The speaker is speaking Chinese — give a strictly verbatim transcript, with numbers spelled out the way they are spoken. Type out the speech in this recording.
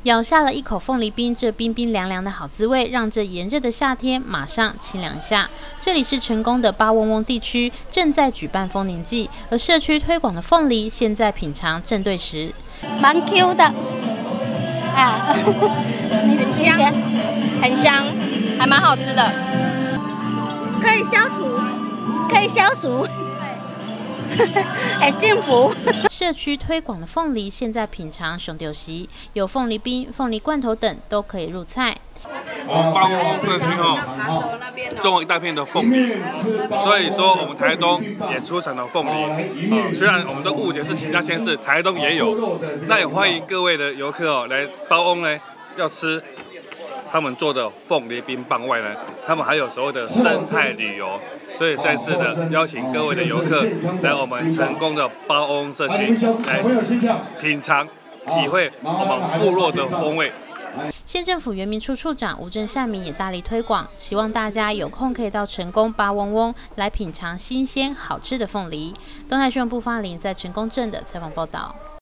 咬下了一口凤梨冰，这冰冰凉凉的好滋味，让这炎热的夏天马上清凉一下。这里是成功的八翁翁地区，正在举办丰年祭，而社区推广的凤梨现在品尝正对时， 蛮 Q 的啊，很香，很香，还蛮好吃的，可以消除，可以消除。很幸福。 社区推广的凤梨，现在品尝熊丢席，有凤梨冰、凤梨罐头等都可以入菜。 我们八翁翁社区哦，种了一大片的凤梨，所以说我们台东也出产了凤梨。啊，虽然我们都误解是其他县市，台东也有，那也欢迎各位的游客哦来八翁呢，要吃他们做的凤梨冰棒外呢，他们还有所谓的生态旅游。所以再次的邀请各位的游客来我们成功的八翁社区来品尝、体会我们部落的风味。 县政府原民处处长吴正善民也大力推广，期望大家有空可以到成功八翁翁来品尝新鲜好吃的凤梨。东海新闻部发林在成功镇的采访报道。